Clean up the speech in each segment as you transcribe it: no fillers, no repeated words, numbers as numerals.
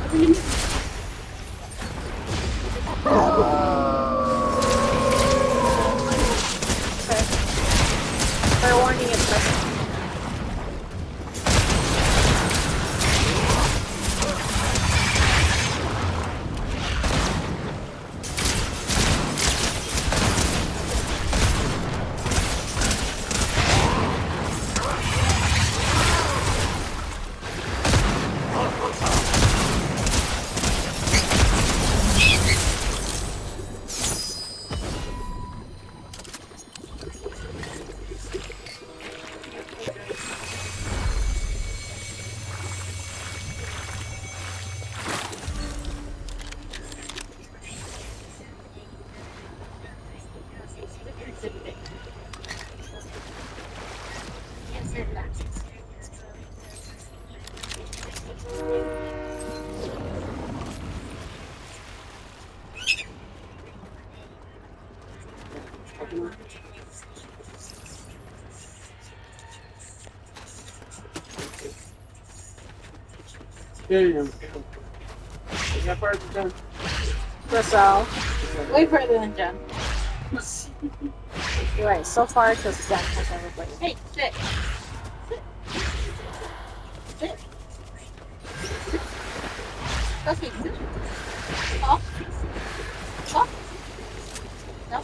Fair warning, it's messing. So, way further than Jen. You're right, so far because Jen has never played. Hey, sit! Sit! Sit! Trust me, sit! Off! Off! No.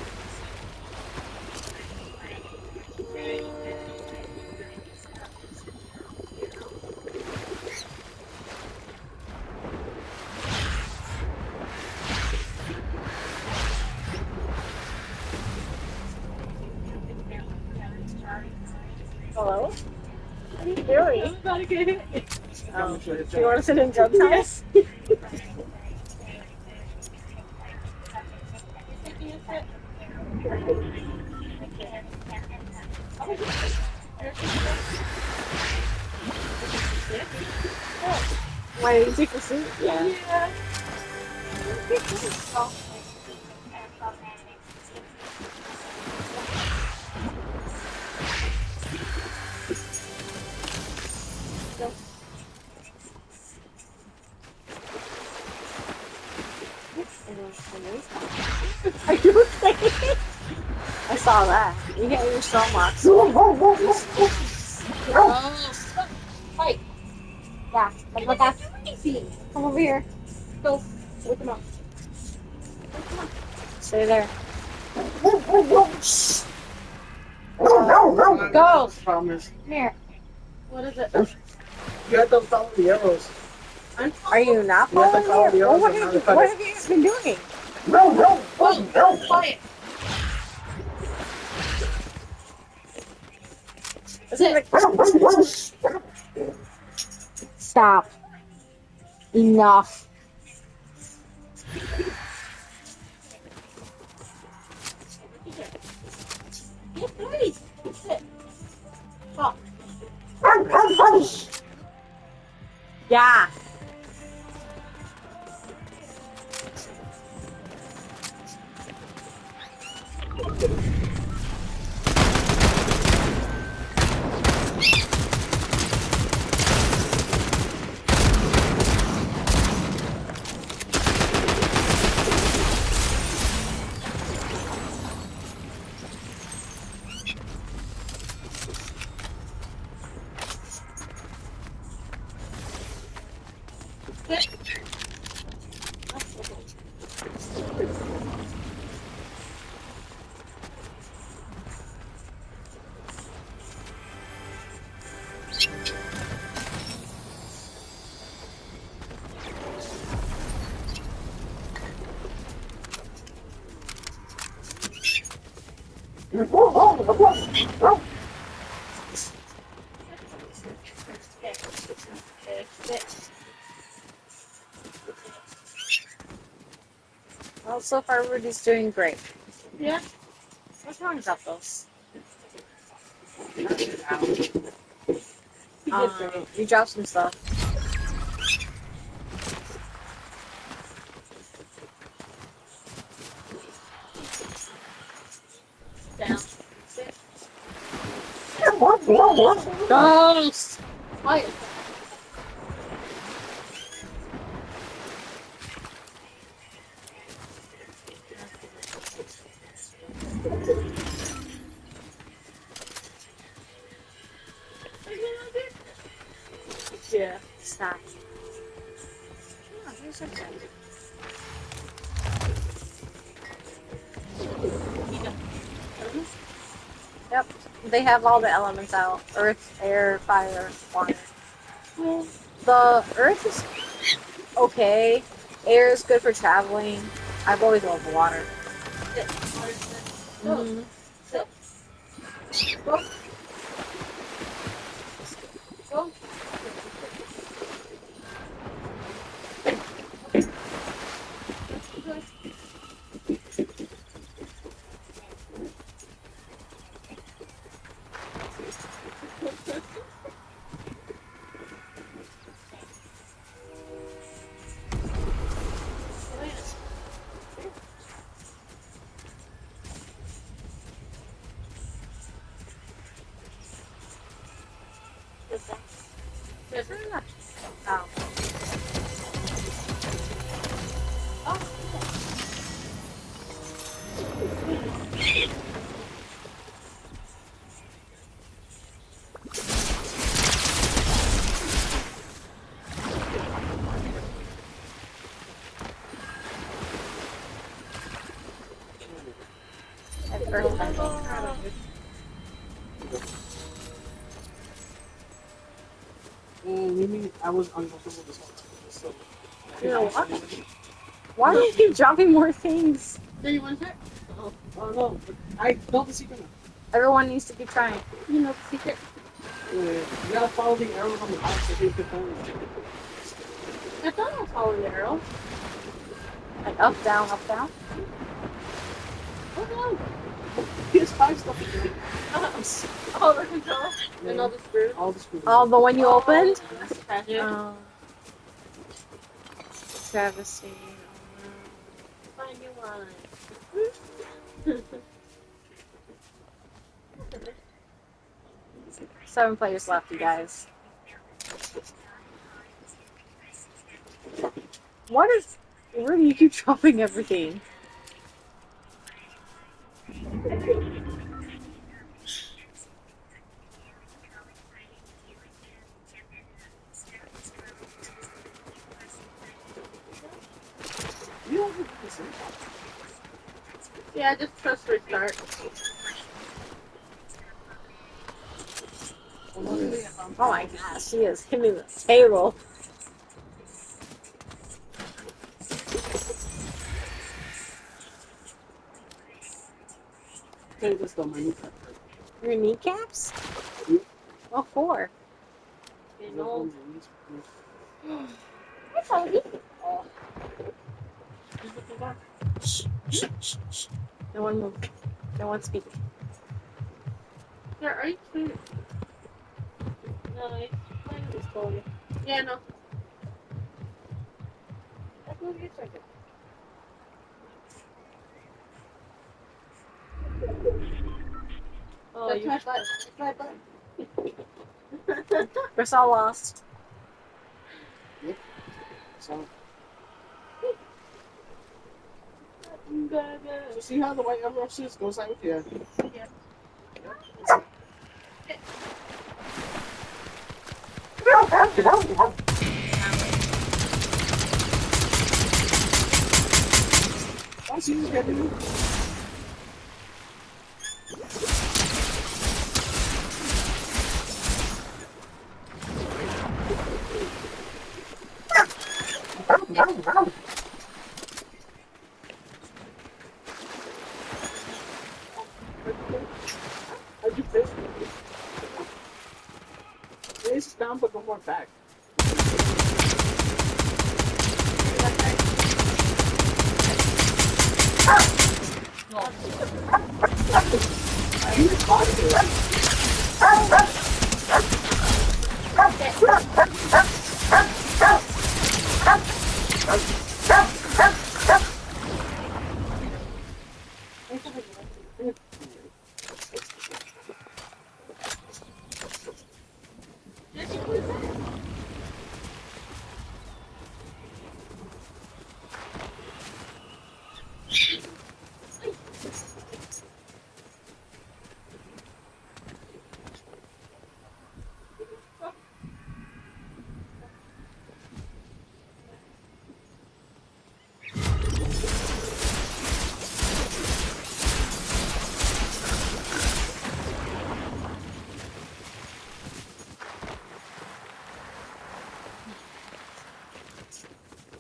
Hello? What are you doing? I'm about to get hit. Oh. Do you want to sit in Jen's house? Why did you take the seat? Yeah. Are you okay? I saw that. You get your soul marks. Oh, fight. Yeah, look at me. Come over here. Go. Wake him up. Stay there. Go. Promise. Come here. What is it? You have to follow the arrows. Are you not following me? Well, what have you been doing? No. Quiet. Stop. Enough. Yeah. Well, so far everybody's doing great. Yeah. What's wrong with those? You dropped some stuff. Down. Ghost! What? Where's it at? Yep, they have all the elements out. Earth, air, fire, water. The earth is okay. Air is good for traveling. I've always loved water. Mhm. Oh. You mean I was uncomfortable this whole time? So, You know what? Why do you keep dropping more things? Do you want to? oh no, I know the secret now. Everyone needs to keep trying. You know the secret. You gotta follow the arrows on the box so you can find it. I thought I was following the arrow. Like up, down, up, down. Oh no! PS5 stuff is good. All the controls and all the screws. All the screws. Oh, the one you opened? That's tragic. Travesty. Find you one. 7 players left, you guys. What is... Where do you keep dropping everything? You don't have to listen. Yeah, just press restart. Oh my gosh, she is hitting the table. Okay, let's go, my new cut. Your kneecaps? Yep. What for? You know. I told you. No one moved. No one speaking. Yeah, are you kidding? No, it's fine. It's cold. Yeah, no. Let's move your second. Oh, That's you... my butt. That's my butt. We're all lost. So, Gaga. so see how the white arrow shit goes like with you? Yeah. I see you getting I do this. This is down, but go more back. You responded.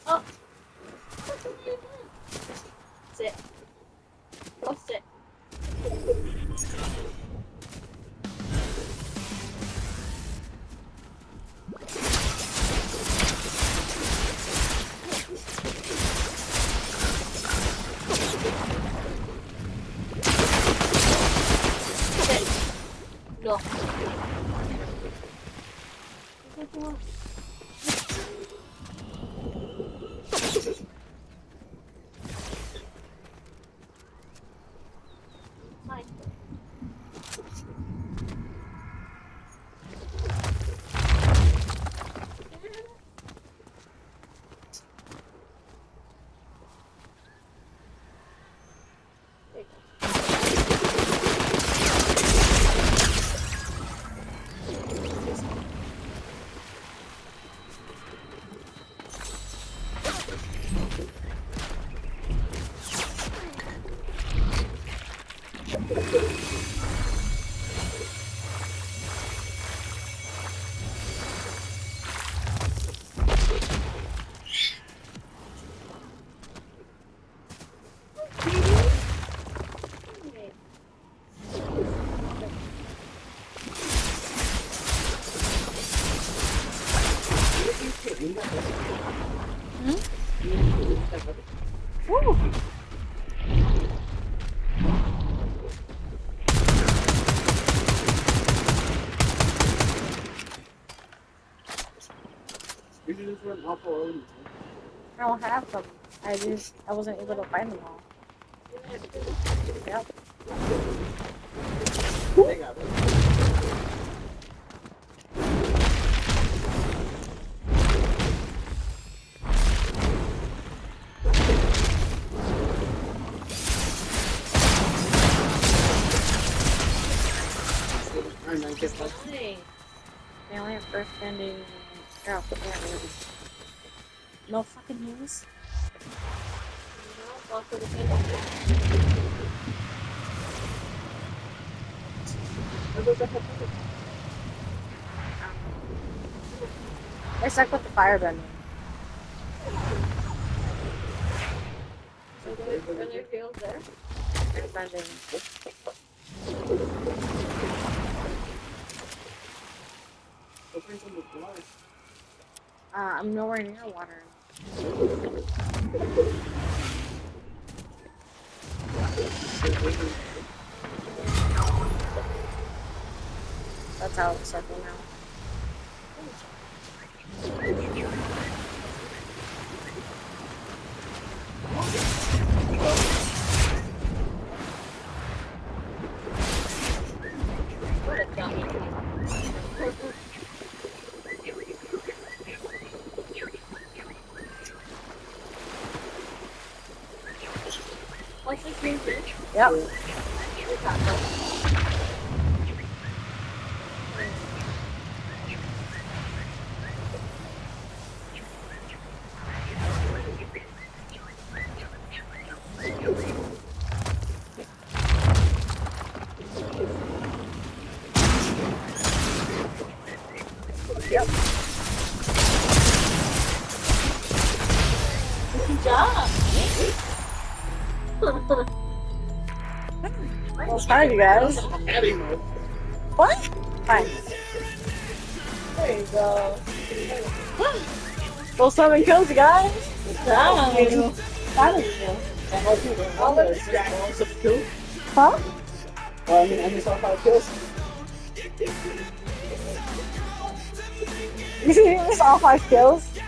Oh. Sit. Go sit. Sit. No. Mine. Woo! You should just run off alone. I don't have them. I wasn't able to find them all. Yep. They got it. Hey. They only have first ending. Oh, yeah, no fucking news. No, walk to the table. I suck with the firebending. So are there fields there? Firebending. I'm nowhere near water. That's how it's circle now. What a dummy. What's the green fish? Yep. We got them. Yep. Good job. Well, sorry, you guys. What? Fine. There you go. Well, 7 kills, you guys. Good job. That is good. Huh? Well, I mean, I just saw 5 kills. You see, it's all 5 kills.